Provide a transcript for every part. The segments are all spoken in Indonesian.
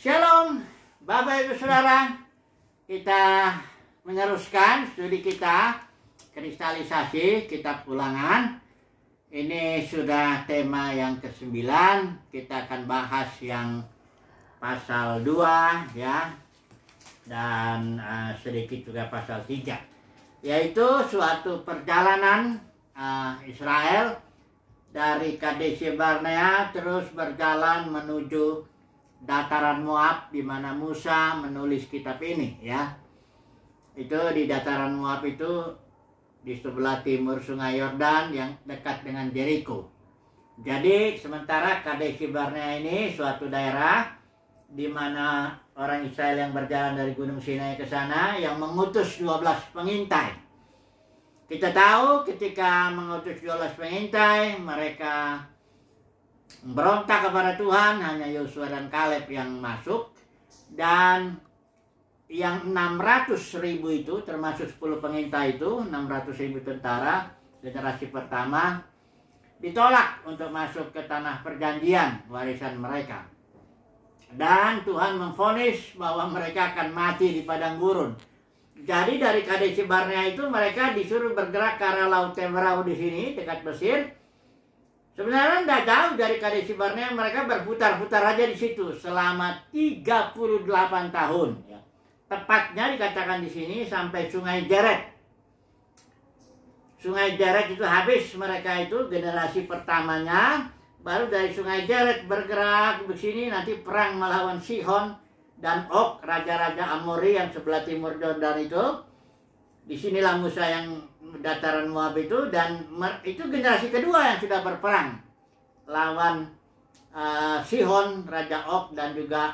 Shalom, Bapak Ibu Saudara. Kita meneruskan studi kita kristalisasi kitab Ulangan. Ini sudah tema yang ke-9. Kita akan bahas yang pasal 2 ya. Dan sedikit juga pasal 3. Yaitu suatu perjalanan Israel dari Kadesh Barnea terus berjalan menuju dataran Moab, di mana Musa menulis kitab ini ya. Itu di dataran Moab itu di sebelah timur Sungai Yordan yang dekat dengan Jericho. Jadi sementara Kadesh Barnea ini suatu daerah di mana orang Israel yang berjalan dari Gunung Sinai ke sana yang mengutus 12 pengintai. Kita tahu ketika mengutus 12 pengintai, mereka berontak kepada Tuhan, hanya Yosua dan Kaleb yang masuk. Dan yang 600.000 itu, termasuk 10 pengintai itu, 600.000 tentara, generasi pertama, ditolak untuk masuk ke tanah perjanjian, warisan mereka. Dan Tuhan memvonis bahwa mereka akan mati di padang gurun. Jadi dari Kadesh Barnea itu mereka disuruh bergerak ke arah Laut Teberau di sini, dekat Mesir. Sebenarnya tidak jauh dari Kadesh Barnea, mereka berputar-putar aja di situ selama 38 tahun. Ya. Tepatnya dikatakan di sini sampai Sungai Jered. Sungai Jered itu habis mereka itu generasi pertamanya. Baru dari Sungai Jered bergerak ke sini, nanti perang melawan Sihon dan Og, raja-raja Amori yang sebelah timur Yordan itu. Disinilah Musa yang dataran Moab itu, dan itu generasi kedua yang sudah berperang lawan Sihon, Raja Og, dan juga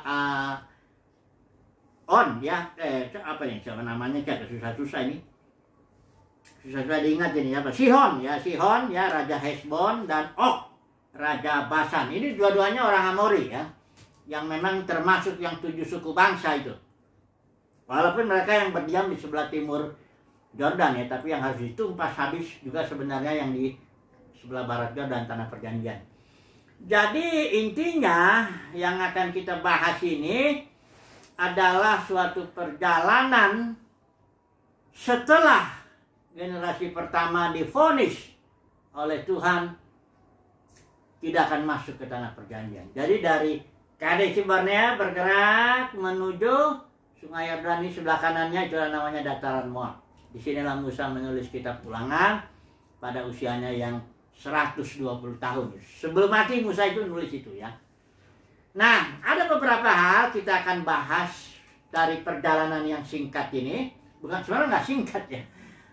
On ya. Apa nih siapa namanya, susah-susah ini. Susah-susah diingat ini apa? Sihon ya, Raja Hesbon, dan Og, Raja Basan. Ini dua-duanya orang Amori ya, yang memang termasuk yang 7 suku bangsa itu. Walaupun mereka yang berdiam di sebelah timur Yordan ya, tapi yang harus ditumpas habis juga sebenarnya yang di sebelah barat Yordan, tanah perjanjian. Jadi intinya yang akan kita bahas ini adalah suatu perjalanan setelah generasi pertama divonis oleh Tuhan tidak akan masuk ke tanah perjanjian. Jadi dari Kadesh Barnea bergerak menuju Sungai Yordan, ini sebelah kanannya itu namanya dataran Moab. Di sinilah Musa menulis kitab Ulangan pada usianya yang 120 tahun. Sebelum mati Musa itu nulis itu ya. Nah, ada beberapa hal kita akan bahas dari perjalanan yang singkat ini. Bukan, sebenarnya nggak singkat ya.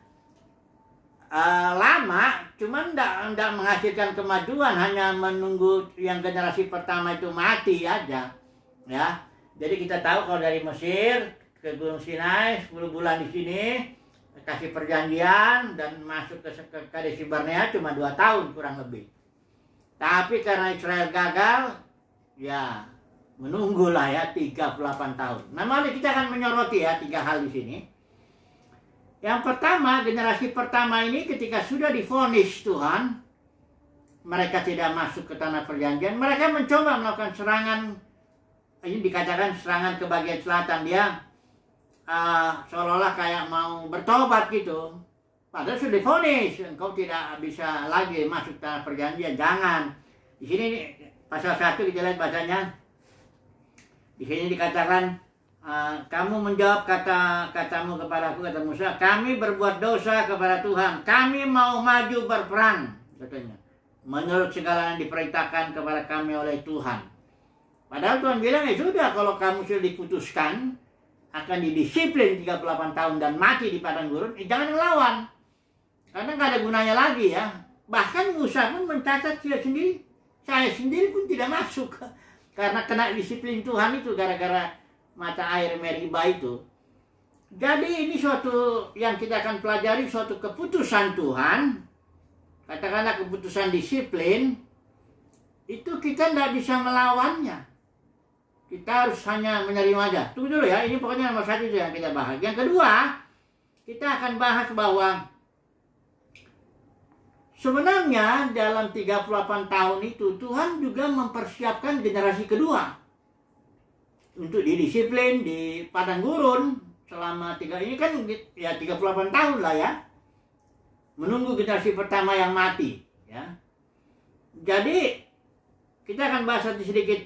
Lama, cuman nggak menghasilkan kemajuan, hanya menunggu yang generasi pertama itu mati aja. Ya, jadi kita tahu kalau dari Mesir ke Gunung Sinai 10 bulan di sini, kasih perjanjian, dan masuk ke Kadesh Barnea cuma 2 tahun kurang lebih. Tapi karena Israel gagal, ya menunggulah ya 38 tahun. Nah, mari kita akan menyoroti ya 3 hal di sini. Yang pertama, generasi pertama ini ketika sudah divonis Tuhan, mereka tidak masuk ke tanah perjanjian, mereka mencoba melakukan serangan. Ini dikatakan serangan ke bagian selatan. Dia seolah-olah kayak mau bertobat gitu. Padahal sudah divonis, engkau tidak bisa lagi masuk tanah perjanjian, jangan. Di sini pasal 1 kita lihat bahasanya. Di sini dikatakan, kamu menjawab katamu kepadaku, kata Musa, kami berbuat dosa kepada Tuhan, kami mau maju berperang, katanya, menurut segala yang diperintahkan kepada kami oleh Tuhan. Padahal Tuhan bilang, ya sudah, kalau kamu sudah diputuskan akan didisiplin 38 tahun dan mati di padang gurun, jangan ngelawan. Karena nggak ada gunanya lagi ya. Bahkan Musa pun mencatat saya sendiri pun tidak masuk. Karena kena disiplin Tuhan itu gara-gara mata air Meriba itu. Jadi ini suatu yang kita akan pelajari, suatu keputusan Tuhan. Katakanlah keputusan disiplin. Itu kita tidak bisa melawannya. Kita harus hanya menerima aja. Tunggu dulu ya, ini pokoknya nomor 1 itu yang kita bahas. Yang kedua, kita akan bahas bahwa sebenarnya dalam 38 tahun itu Tuhan juga mempersiapkan generasi kedua. untuk didisiplin di padang gurun selama ini kan ya 38 tahun lah ya, menunggu generasi pertama yang mati ya. Jadi kita akan bahas sedikit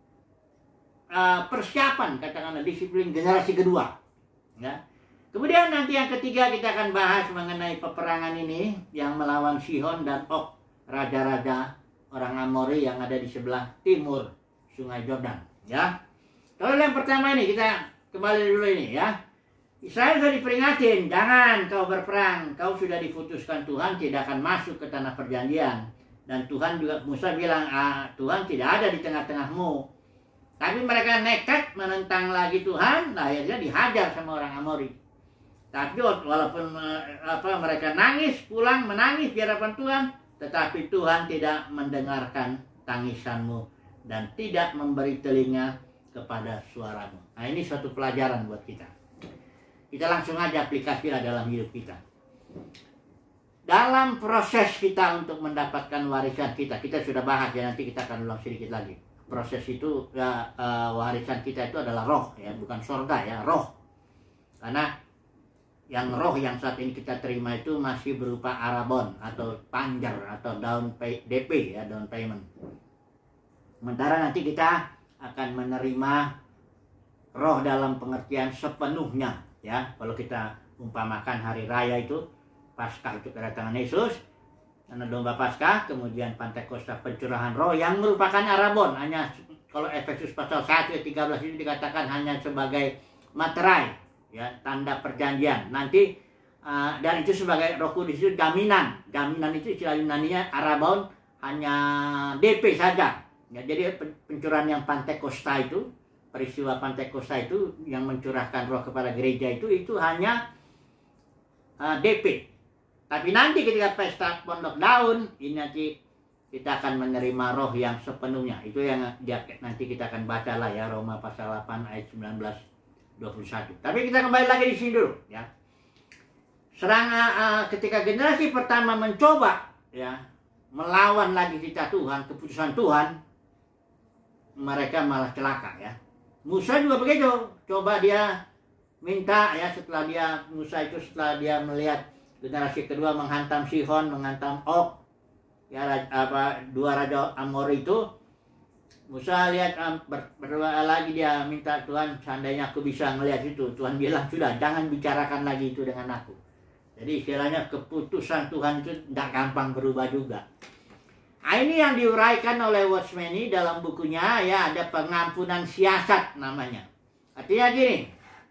persiapan, katakanlah disiplin generasi kedua ya. Kemudian nanti yang ketiga kita akan bahas mengenai peperangan ini yang melawan Sihon dan Og, raja-raja orang Amori yang ada di sebelah timur Sungai Yordan ya. Kalau yang pertama ini kita kembali dulu ini ya. Israel sudah diperingatin, jangan kau berperang, kau sudah diputuskan Tuhan tidak akan masuk ke tanah perjanjian. Dan Tuhan juga, Musa bilang, Tuhan tidak ada di tengah-tengahmu. Tapi mereka nekat menentang lagi Tuhan, akhirnya dihajar sama orang Amori. Tapi walaupun mereka nangis, pulang menangis di hadapan Tuhan, tetapi Tuhan tidak mendengarkan tangisanmu dan tidak memberi telinga kepada suaramu. Nah, ini suatu pelajaran buat kita. Kita langsung aja aplikasilah dalam hidup kita. Dalam proses kita untuk mendapatkan warisan kita sudah bahas ya, nanti kita akan ulang sedikit lagi. Proses itu warisan kita itu adalah roh ya, bukan surga ya, roh. Karena yang roh yang saat ini kita terima itu masih berupa arabon atau panjar atau DP ya, down payment. Sementara nanti kita akan menerima roh dalam pengertian sepenuhnya ya. Kalau kita umpamakan hari raya itu Paskah itu kedatangan Yesus, karena domba Paskah, kemudian Pantekosta pencurahan roh yang merupakan arabon. Hanya kalau Efesus pasal 1 ayat 13 itu dikatakan hanya sebagai materai ya, tanda perjanjian. Nanti dan itu sebagai Roh Kudus itu jaminan. Jaminan itu istilah Yunaninya arabon, hanya DP saja. Ya, jadi pencurahan yang Pantekosta itu, peristiwa Pantekosta itu yang mencurahkan roh kepada gereja itu hanya DP. Tapi nanti ketika pesta Pondok Daun, ini nanti kita akan menerima roh yang sepenuhnya. Itu yang nanti kita akan baca lah ya, Roma pasal 8 ayat 19-21. Tapi kita kembali lagi di sini dulu ya. Ketika generasi pertama mencoba ya melawan lagi cita Tuhan, keputusan Tuhan, mereka malah celaka ya. Musa juga begitu. Coba dia minta ya, setelah dia melihat generasi kedua menghantam Sihon, menghantam Og ya, dua raja Amori itu, Musa lihat berdoa lagi, dia minta Tuhan seandainya aku bisa melihat itu. Tuhan bilang sudah, jangan bicarakan lagi itu dengan aku. Jadi istilahnya keputusan Tuhan itu tidak gampang berubah juga. Nah, ini yang diuraikan oleh Watchmeni dalam bukunya ya, ada pengampunan siasat namanya. Artinya gini,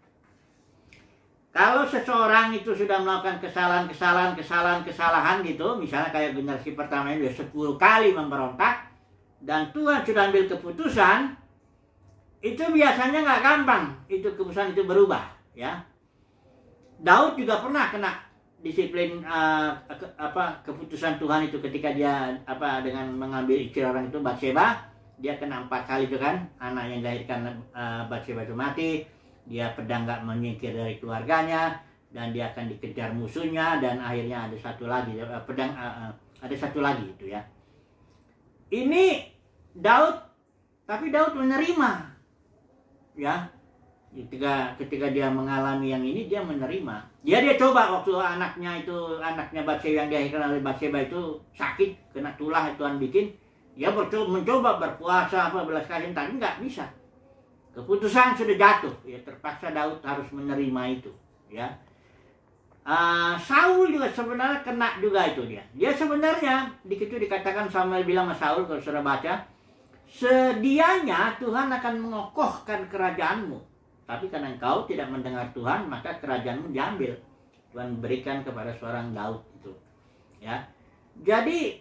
kalau seseorang itu sudah melakukan kesalahan gitu, misalnya kayak generasi pertama ini 10 kali memberontak, dan Tuhan sudah ambil keputusan, itu biasanya nggak gampang itu keputusan itu berubah ya. Daud juga pernah kena disiplin keputusan Tuhan itu ketika dia dengan mengambil istri orang itu Batseba, dia kena 4 kali itu kan, anak yang dilahirkan Batseba itu mati, dia pedang nggak menyingkir dari keluarganya, dan dia akan dikejar musuhnya, dan akhirnya ada satu lagi ada satu lagi itu ya. Ini Daud, tapi Daud menerima ya. Ketika dia mengalami yang ini, dia menerima. Dia coba waktu anaknya Batseba yang dilahirkan oleh Batseba itu sakit, kena tulah Tuhan bikin, dia mencoba berpuasa belas kasihan, tapi nggak bisa. Keputusan sudah jatuh, ya terpaksa Daud harus menerima itu, ya. Saul juga sebenarnya kena juga itu dia. Dia sebenarnya itu dikatakan Samuel bilang sama Saul, kalau sudah baca, sedianya Tuhan akan mengokohkan kerajaanmu, tapi karena engkau tidak mendengar Tuhan, maka kerajaanmu diambil. Tuhan berikan kepada seorang Daud itu, ya. Jadi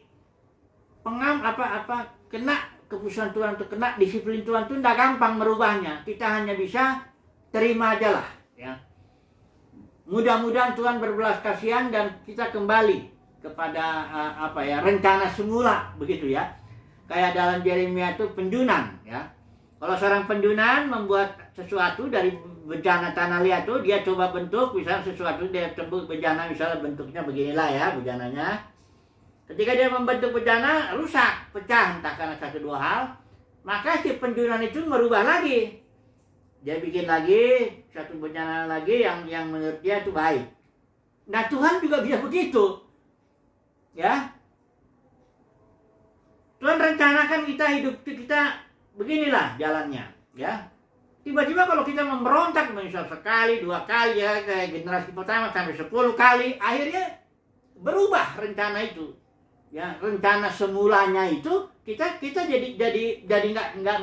kena keputusan Tuhan itu, kena disiplin Tuhan itu tidak gampang merubahnya. Kita hanya bisa terima aja lah ya. Mudah-mudahan Tuhan berbelas kasihan dan kita kembali kepada rencana semula begitu ya. Kayak dalam Yeremia itu penjunan ya. Kalau seorang penjunan membuat sesuatu dari bejana tanah liat itu, dia coba bentuk misalnya sesuatu, dia tembus bejana misalnya bentuknya beginilah ya bejananya. Ketika dia membentuk bejana, rusak, pecah entah karena 1-2 hal, maka si penjunan itu merubah lagi. Dia bikin lagi satu bencana lagi yang menurut dia itu baik. Nah, Tuhan juga bisa begitu. Ya. Tuhan rencanakan kita hidup kita beginilah jalannya, ya. Tiba-tiba kalau kita memberontak misal sekali, 2 kali ya, kayak generasi pertama sampai 10 kali, akhirnya berubah rencana itu. Ya, rencana semulanya itu kita jadi nggak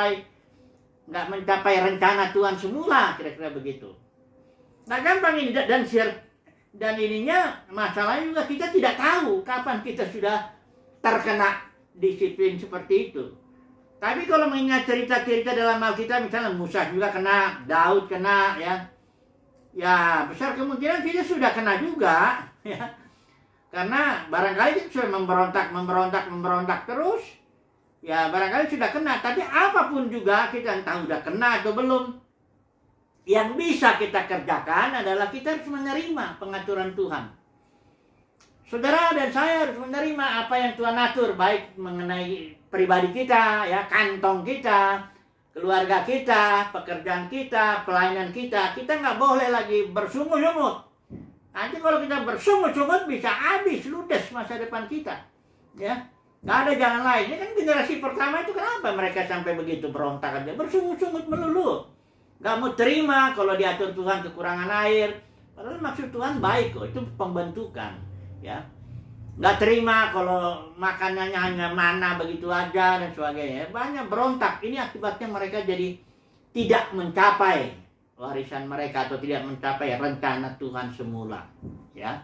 mencapai rencana Tuhan semula, kira-kira begitu. Nah, gampang ini dan ininya masalahnya juga kita tidak tahu kapan kita sudah terkena disiplin seperti itu. Tapi kalau mengingat cerita-cerita dalam Alkitab, misalnya Musa juga kena, Daud kena, ya. Ya, besar kemungkinan kita sudah kena juga, ya. Karena barangkali kita sudah memberontak terus. Ya, barangkali sudah kena, tapi apapun juga kita entah sudah kena atau belum. Yang bisa kita kerjakan adalah kita harus menerima pengaturan Tuhan. Saudara dan saya harus menerima apa yang Tuhan atur, baik mengenai pribadi kita, ya, kantong kita, keluarga kita, pekerjaan kita, pelayanan kita. Kita nggak boleh lagi bersungut-sungut. Nanti kalau kita bersungut-sungut bisa habis, ludes masa depan kita. Ya, nggak ada jalan lain. Ini kan generasi pertama itu kenapa mereka sampai begitu berontak aja, bersungut-sungut melulu. Nggak mau terima kalau diatur Tuhan kekurangan air. Padahal maksud Tuhan baik kok, itu pembentukan. Ya, nggak terima kalau makanannya hanya mana begitu aja dan sebagainya. Banyak berontak. Ini akibatnya mereka jadi tidak mencapai warisan mereka atau tidak mencapai rencana Tuhan semula. Ya,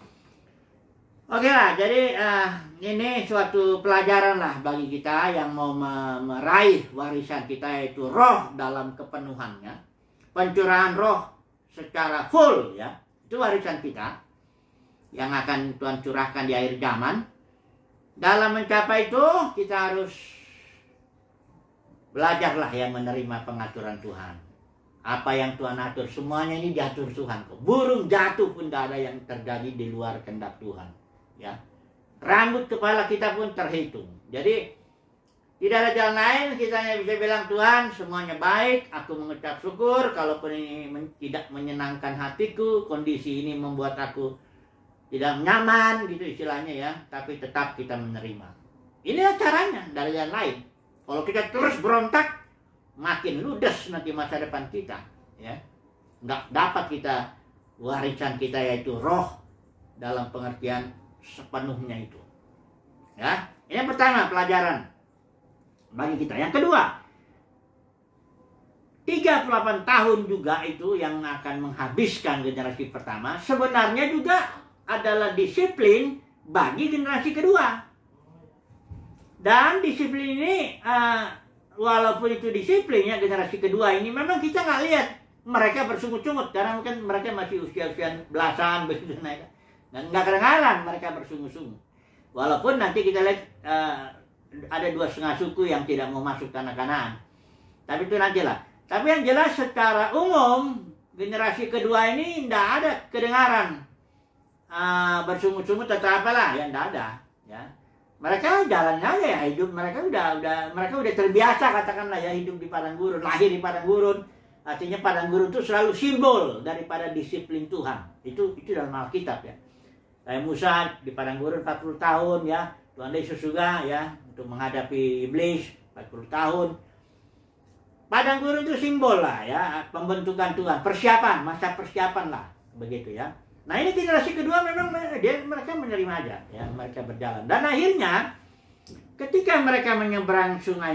oke lah. Jadi ini suatu pelajaran lah bagi kita yang mau meraih warisan kita, yaitu roh dalam kepenuhannya, pencurahan roh secara full, ya, itu warisan kita yang akan Tuhan curahkan di akhir zaman. Dalam mencapai itu kita harus belajarlah yang menerima pengaturan Tuhan. Apa yang Tuhan atur, semuanya ini diatur Tuhan kok. Burung jatuh pun tidak ada yang terjadi di luar kehendak Tuhan. Ya, rambut kepala kita pun terhitung. Jadi tidak ada jalan lain, kita hanya bisa bilang, Tuhan semuanya baik, aku mengucap syukur. Kalaupun ini tidak menyenangkan hatiku, kondisi ini membuat aku tidak nyaman gitu istilahnya, ya, tapi tetap kita menerima. Inilah caranya, dari jalan lain. Kalau kita terus berontak, makin ludes nanti masa depan kita, ya. Nggak dapat kita warisan kita, yaitu roh dalam pengertian sepenuhnya itu. Ya, ini yang pertama pelajaran bagi kita. Yang kedua, 38 tahun juga itu yang akan menghabiskan generasi pertama, sebenarnya juga adalah disiplin bagi generasi kedua. Dan disiplin ini, walaupun itu disiplinnya generasi kedua ini, memang kita nggak lihat mereka bersungut-sungut, karena mungkin mereka masih usia-usia belasan begitu, nggak kedengaran mereka bersungut-sungut. Walaupun nanti kita lihat ada 2,5 suku yang tidak mau masuk tanah Kanaan, tapi itu nantilah. Tapi yang jelas secara umum generasi kedua ini tidak ada kedengaran bersungut-sungut atau apalah, ya tidak ada, ya. Mereka jalan aja, ya, hidup mereka udah terbiasa, katakanlah, ya, hidup di padang gurun, lahir di padang gurun. Artinya padang gurun itu selalu simbol daripada disiplin Tuhan. Itu dalam Alkitab, ya. Kayak Musa di padang gurun 40 tahun, ya. Tuhan Yesus juga, ya, untuk menghadapi iblis 40 tahun. Padang gurun itu simbol lah, ya, pembentukan Tuhan, persiapan, masa persiapan lah, begitu, ya. Nah, ini generasi kedua memang mereka menerima aja, ya, mereka berjalan. Dan akhirnya ketika mereka menyeberang sungai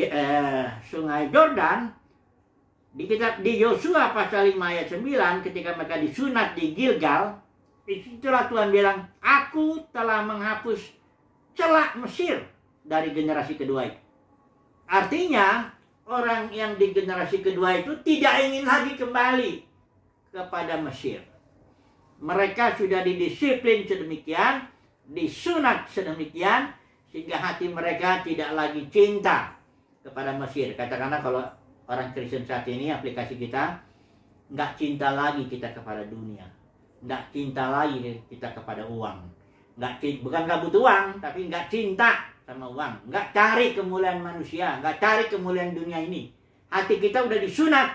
Yordan, di Yosua pasal 5 ayat 9, ketika mereka disunat di Gilgal, itulah Tuhan bilang, aku telah menghapus celak Mesir dari generasi kedua itu. Artinya orang yang di generasi kedua itu tidak ingin lagi kembali kepada Mesir. Mereka sudah didisiplin sedemikian, disunat sedemikian, sehingga hati mereka tidak lagi cinta kepada Mesir. Katakanlah kalau orang Kristen saat ini, aplikasi kita, nggak cinta lagi kita kepada dunia, nggak cinta lagi kita kepada uang, bukan nggak butuh uang, tapi nggak cinta sama uang, nggak cari kemuliaan manusia, nggak cari kemuliaan dunia ini. Hati kita udah disunat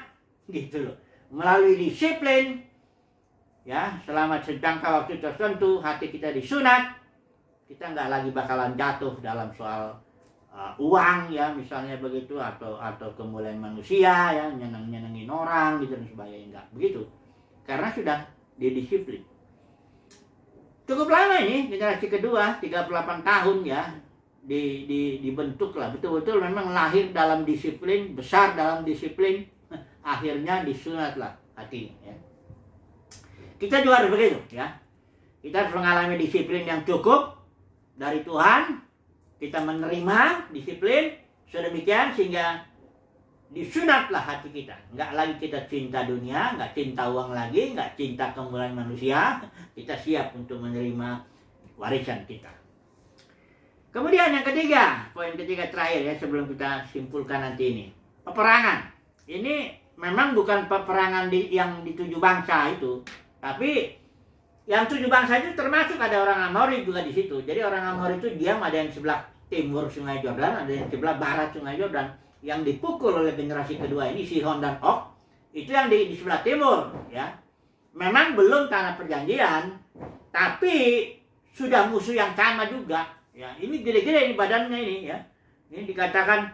gitu loh. Melalui disiplin, ya, selama jangka waktu tertentu hati kita disunat, kita nggak lagi bakalan jatuh dalam soal uang, ya, misalnya begitu, atau kemuliaan manusia, ya, nyenengin orang gitu dan sebagainya. Nggak begitu, karena sudah didisiplin. Cukup lama ini, generasi kedua, 38 tahun, ya, dibentuk lah, betul-betul memang lahir dalam disiplin, besar dalam disiplin, akhirnya disunat lah hatinya, ya. Kita juga harus begitu, ya. Kita harus mengalami disiplin yang cukup dari Tuhan. Kita menerima disiplin sedemikian sehingga disunatlah hati kita. Nggak lagi kita cinta dunia, nggak cinta uang lagi, nggak cinta kemuliaan manusia. Kita siap untuk menerima warisan kita. Kemudian yang ketiga, poin ketiga terakhir, ya, sebelum kita simpulkan nanti ini. Peperangan. Ini memang bukan peperangan yang di 7 bangsa itu, tapi yang 7 bangsa itu termasuk ada orang Amori juga di situ. Jadi orang Amori itu diam, ada yang sebelah timur Sungai Yordan, ada yang sebelah barat Sungai Yordan. Yang dipukul oleh generasi kedua ini, Sihon dan Og, itu yang di sebelah timur, ya. Memang belum tanah perjanjian, tapi sudah musuh yang sama juga, ya. Ini gede-gede ini badannya ini, ya. Ini dikatakan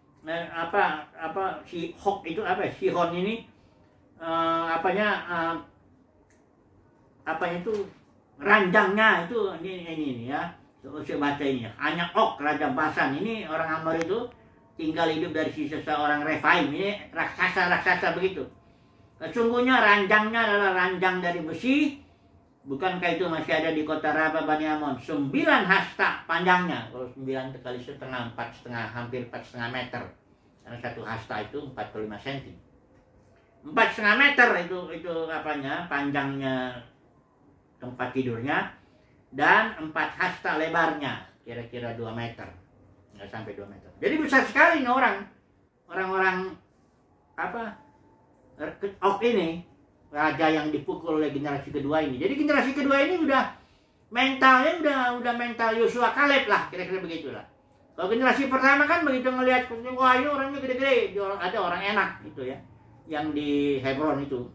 si Og itu apa? Sihon ini apanya itu ranjangnya itu ini ya. Saya baca ini, hanya Og raja Basan ini orang Amor itu tinggal hidup dari sisa seorang Refaim, ini raksasa begitu. Sesungguhnya ranjangnya adalah ranjang dari besi, bukankah itu masih ada di kota Raba Bani Amon? 9 hasta panjangnya, kalau 9 kali setengah, 4,5, hampir 4,5 meter, karena satu hasta itu 45 cm. 4,5 meter itu apanya, panjangnya tempat tidurnya, dan 4 hasta lebarnya, kira-kira 2 meter, nggak sampai 2 meter. Jadi besar sekali nih orang-orang Og ini, raja yang dipukul oleh generasi kedua ini. Jadi generasi kedua ini udah mentalnya udah mental Yosua Kaleb lah, kira-kira begitulah. Kalau generasi pertama kan begitu ngelihat, wah ini orangnya gede-gede, ada orang enak gitu ya, yang di Hebron itu.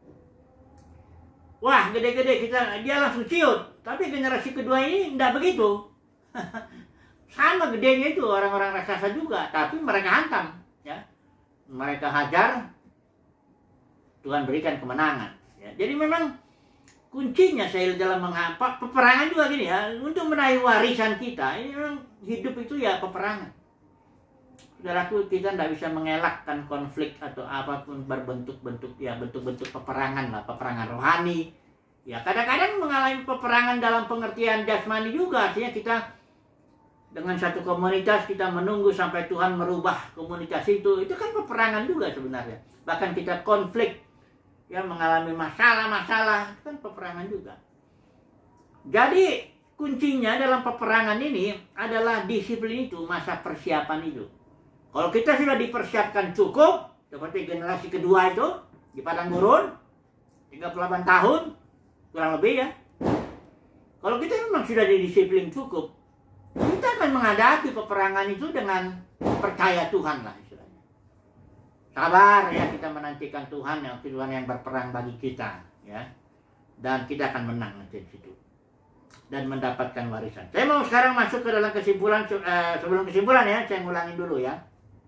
Wah, gede-gede, dia langsung ciut. Tapi generasi kedua ini enggak begitu. Sama gedenya itu orang-orang raksasa juga, tapi mereka hantam, ya. Mereka hajar, Tuhan berikan kemenangan, ya. Jadi memang kuncinya saya dalam peperangan juga gini, ya, untuk meraih warisan kita. Ini memang hidup itu ya peperangan. Saudaraku, kita tidak bisa mengelakkan konflik atau apapun berbentuk-bentuk, ya, bentuk-bentuk peperangan lah, peperangan rohani. Ya, kadang-kadang mengalami peperangan dalam pengertian jasmani juga, artinya kita dengan satu komunitas kita menunggu sampai Tuhan merubah komunitas itu kan peperangan juga sebenarnya. Bahkan kita konflik, ya, mengalami masalah-masalah, itu kan peperangan juga. Jadi kuncinya dalam peperangan ini adalah disiplin itu, masa persiapan itu. Kalau kita sudah dipersiapkan cukup, seperti generasi kedua itu di padang gurun, 38 tahun, kurang lebih, ya. Kalau kita memang sudah didisiplin cukup, kita akan menghadapi peperangan itu dengan percaya Tuhan lah istilahnya. Sabar, ya, kita menantikan Tuhan yang berperang bagi kita, ya. Dan kita akan menang nanti di situ dan mendapatkan warisan. Saya mau sekarang masuk ke dalam kesimpulan. Sebelum kesimpulan, ya, saya ngulangin dulu, ya.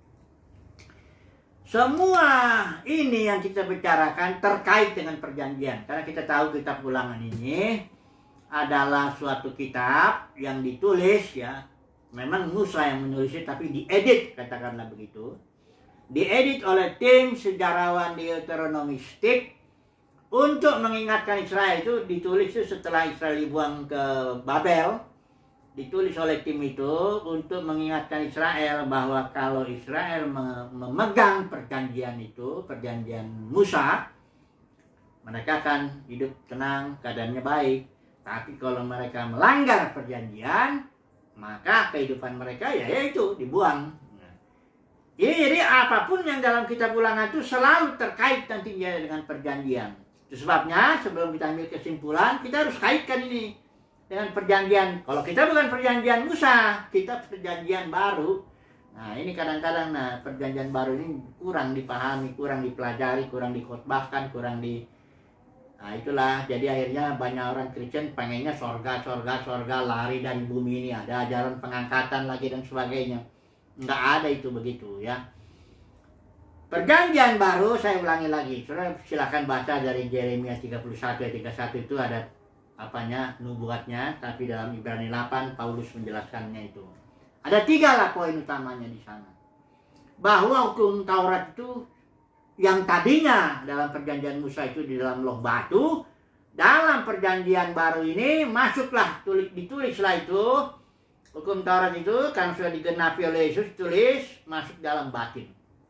Semua ini yang kita bicarakan terkait dengan perjanjian. Karena kita tahu kitab Ulangan ini adalah suatu kitab yang ditulis, ya. Memang Musa yang menulisnya, tapi diedit, katakanlah begitu. Diedit oleh tim sejarawan Deuteronomistik untuk mengingatkan Israel. Itu ditulis itu setelah Israel dibuang ke Babel. Ditulis oleh tim itu untuk mengingatkan Israel bahwa kalau Israel memegang perjanjian itu, perjanjian Musa, mereka akan hidup tenang, keadaannya baik. Tapi kalau mereka melanggar perjanjian, maka kehidupan mereka ya itu dibuang. Jadi apapun yang dalam kitab Ulangan itu selalu terkait nantinya dengan perjanjian. Itu sebabnya sebelum kita ambil kesimpulan, kita harus kaitkan ini dengan perjanjian. Kalau kita bukan perjanjian Musa, kita perjanjian baru. Nah, ini kadang-kadang perjanjian baru ini kurang dipahami, kurang dipelajari, kurang dikhotbahkan, Nah, itulah jadi akhirnya banyak orang Kristen pengennya sorga, lari dari bumi ini. Ada ajaran pengangkatan lagi dan sebagainya. Nggak ada itu begitu ya. Perjanjian baru, saya ulangi lagi. Saudara silakan baca dari Yeremia 31 ayat 31 itu ada nubuatnya, tapi dalam Ibrani 8 Paulus menjelaskannya itu. Ada 3 poin utamanya di sana. Bahwa hukum Taurat itu yang tadinya dalam perjanjian Musa itu di dalam loh batu, dalam perjanjian baru ini masuklah, ditulislah itu hukum Taurat itu karena sudah digenapi oleh Yesus, tulis masuk dalam batin.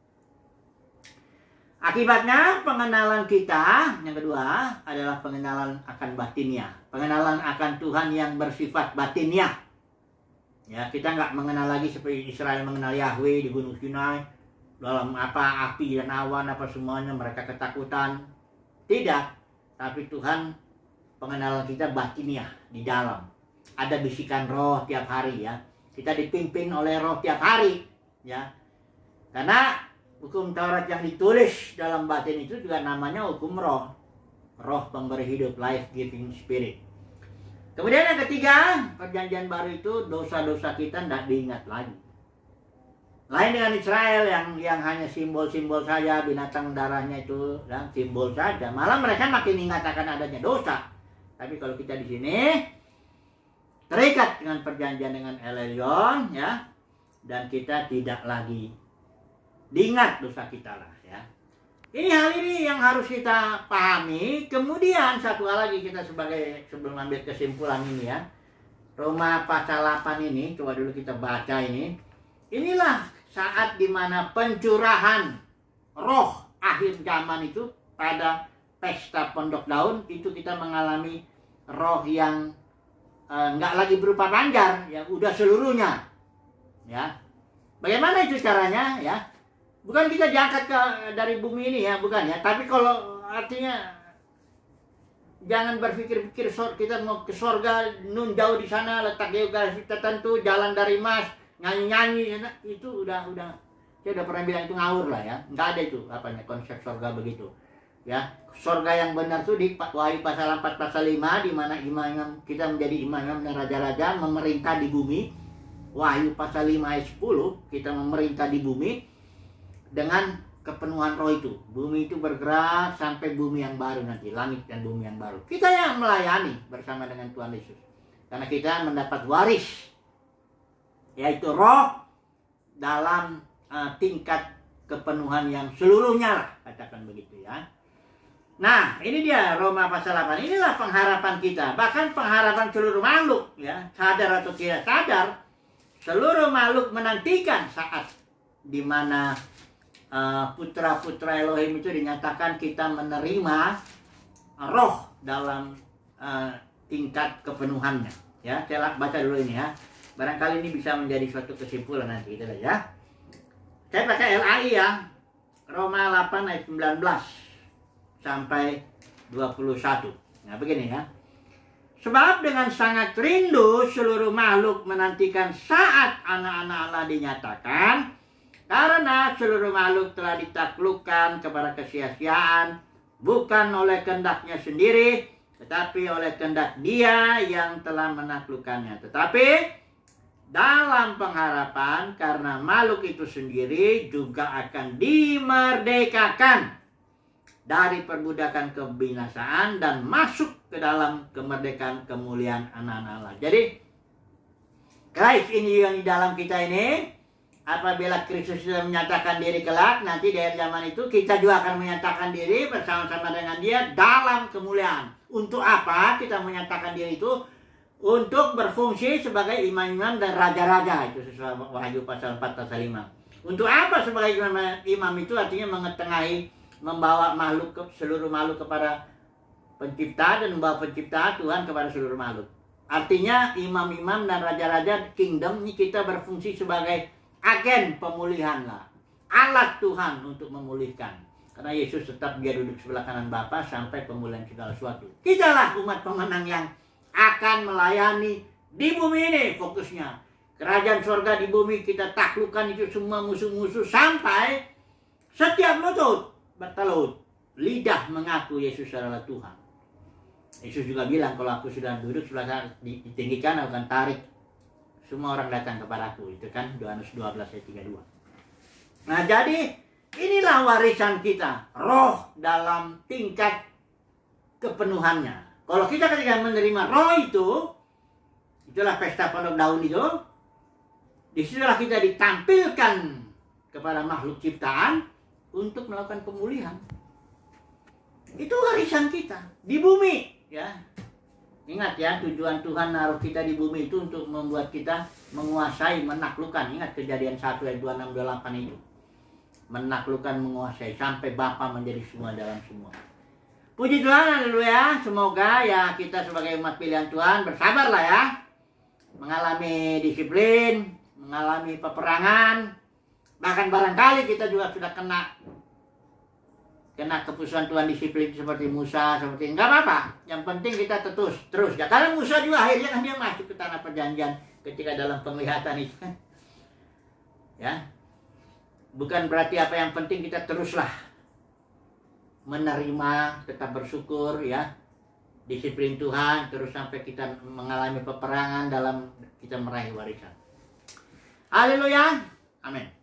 Akibatnya pengenalan kita yang kedua adalah pengenalan akan batinnya, pengenalan akan Tuhan yang bersifat batinnya. Ya, kita nggak mengenal lagi seperti Israel mengenal Yahweh di Gunung Sinai, dalam api dan awan semuanya mereka ketakutan. Tidak, tapi Tuhan pengenalan kita batinnya di dalam. Ada bisikan roh tiap hari ya. Kita dipimpin oleh roh tiap hari ya. Karena hukum Taurat yang ditulis dalam batin itu juga namanya hukum roh. Roh pemberi hidup, life giving spirit. Kemudian yang ketiga, perjanjian baru itu dosa-dosa kita tidak diingat lagi. Lain dengan Israel yang hanya simbol-simbol saja, binatang darahnya itu dan simbol saja. Malah mereka makin ingat akan adanya dosa. Tapi kalau kita di sini terikat dengan perjanjian dengan El Elyon ya, dan kita tidak lagi diingat dosa kita lah ya. Ini hal ini yang harus kita pahami. Kemudian satu hal lagi kita sebelum ambil kesimpulan ini ya. Roma pasal 8 ini, coba dulu kita baca ini. Inilah saat dimana pencurahan roh akhir zaman itu pada pesta pondok daun itu kita mengalami roh yang nggak lagi berupa panjar ya, udah seluruhnya ya. Bagaimana itu caranya ya? Bukan kita diangkat dari bumi ini ya, bukan ya. Tapi kalau artinya jangan berpikir-pikir kita mau ke surga nun jauh di sana letak geografi tertentu, jalan dari Mas, nyanyi-nyanyi itu udah saya udah pernah bilang itu ngawur lah ya. Nggak ada itu konsep surga begitu. Ya, surga yang benar tuh di Wahyu pasal 4 pasal 5 di mana imam kita menjadi imam dan raja-raja memerintah di bumi. Wahyu pasal 5 ayat 10 kita memerintah di bumi dengan kepenuhan roh itu. Bumi itu bergerak sampai bumi yang baru nanti, langit dan bumi yang baru. Kita yang melayani bersama dengan Tuhan Yesus. Karena kita mendapat waris, yaitu roh dalam tingkat kepenuhan yang seluruhnya lah, katakan begitu ya. Nah, ini dia Roma pasal 8. Inilah pengharapan kita, bahkan pengharapan seluruh makhluk ya, sadar atau tidak sadar, seluruh makhluk menantikan saat di mana putra-putra Elohim itu dinyatakan kita menerima roh dalam tingkat kepenuhannya ya. Saya baca dulu ini ya, barangkali ini bisa menjadi suatu kesimpulan nanti kita ya. Saya pakai LAI ya, Roma 8 ayat 19 sampai 21. Nah begini ya, sebab dengan sangat rindu seluruh makhluk menantikan saat anak-anak Allah dinyatakan. Karena seluruh makhluk telah ditaklukkan kepada kesia-siaan, bukan oleh kehendaknya sendiri, tetapi oleh kehendak Dia yang telah menaklukkannya. Tetapi dalam pengharapan, karena makhluk itu sendiri juga akan dimerdekakan dari perbudakan kebinasaan dan masuk ke dalam kemerdekaan kemuliaan anak-anak Allah. Jadi, Christ ini yang di dalam kita ini, apabila Kristus sudah menyatakan diri kelak, nanti di akhir zaman itu kita juga akan menyatakan diri bersama-sama dengan Dia dalam kemuliaan. Untuk apa kita menyatakan diri itu? Untuk berfungsi sebagai imam-imam dan raja-raja. Itu sesuai Wahyu pasal 4 pasal 5. Untuk apa sebagai imam itu? Artinya mengetengahi, membawa seluruh makhluk kepada pencipta dan membawa pencipta Tuhan kepada seluruh makhluk. Artinya imam-imam dan raja-raja kingdom ini kita berfungsi sebagai agen pemulihan lah, alat Tuhan untuk memulihkan. Karena Yesus tetap Dia duduk sebelah kanan Bapa sampai pemulihan segala sesuatu. Kitalah umat pemenang yang akan melayani di bumi ini fokusnya. kerajaan surga di bumi kita taklukkan itu semua musuh-musuh sampai setiap lutut bertelut, lidah mengaku Yesus adalah Tuhan. Yesus juga bilang, kalau aku sudah duduk sebelah sana ditinggikan, aku akan tarik semua orang datang kepadaku. Itu kan Yohanes 12 ayat 32. Nah, jadi inilah warisan kita, roh dalam tingkat kepenuhannya. Kalau kita ketika menerima roh itu, itulah pesta pondok daun itu, disitulah kita ditampilkan kepada makhluk ciptaan untuk melakukan pemulihan. Itu warisan kita di bumi, ya. Ingat ya, tujuan Tuhan naruh kita di bumi itu untuk membuat kita menguasai, menaklukkan. Ingat Kejadian 1 ayat 26 28 itu. Menaklukkan, menguasai sampai Bapa menjadi semua dalam semua. Puji Tuhan, haleluya. Semoga ya kita sebagai umat pilihan Tuhan bersabarlah ya. Mengalami disiplin, mengalami peperangan. Bahkan barangkali kita juga sudah kena keputusan Tuhan disiplin seperti Musa, seperti enggak apa-apa. Yang penting kita terus ya. Karena Musa juga akhirnya kan dia masuk ke tanah perjanjian ketika dalam penglihatan itu kan. Ya. Bukan berarti apa, yang penting kita teruslah menerima, tetap bersyukur ya, disiplin Tuhan terus sampai kita mengalami peperangan dalam kita meraih warisan. Haleluya, amin.